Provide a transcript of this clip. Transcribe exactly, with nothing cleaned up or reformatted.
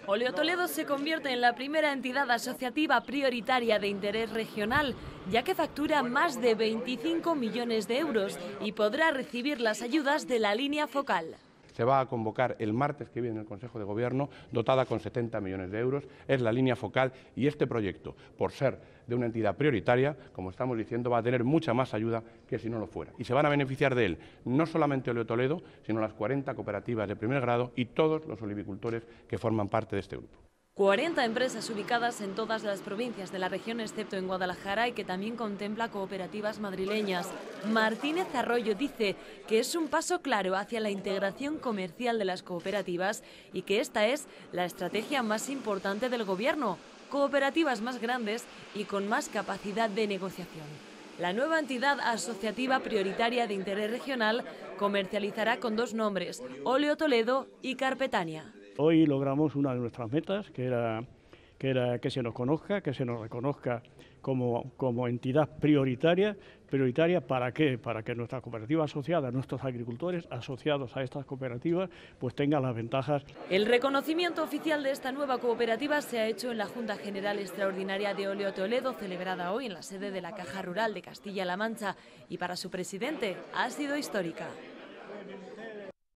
Oleo Toledo se convierte en la primera entidad asociativa prioritaria de interés regional, ya que factura más de veinticinco millones de euros y podrá recibir las ayudas de la línea focal. Se va a convocar el martes que viene en el Consejo de Gobierno, dotada con setenta millones de euros, es la línea focal y este proyecto, por ser de una entidad prioritaria, como estamos diciendo, va a tener mucha más ayuda que si no lo fuera. Y se van a beneficiar de él no solamente Oleo Toledo, sino las cuarenta cooperativas de primer grado y todos los olivicultores que forman parte de este grupo. cuarenta empresas ubicadas en todas las provincias de la región, excepto en Guadalajara, y que también contempla cooperativas madrileñas. Martínez Arroyo dice que es un paso claro hacia la integración comercial de las cooperativas y que esta es la estrategia más importante del Gobierno: cooperativas más grandes y con más capacidad de negociación. La nueva entidad asociativa prioritaria de interés regional comercializará con dos nombres: Oleo Toledo y Carpetania. Hoy logramos una de nuestras metas, que era que, era que se nos conozca, que se nos reconozca como, como entidad prioritaria. ¿Prioritaria para qué? Para que nuestras cooperativas asociadas, nuestros agricultores asociados a estas cooperativas, pues tengan las ventajas. El reconocimiento oficial de esta nueva cooperativa se ha hecho en la Junta General Extraordinaria de Oleo Toledo, celebrada hoy en la sede de la Caja Rural de Castilla-La Mancha, y para su presidente ha sido histórica.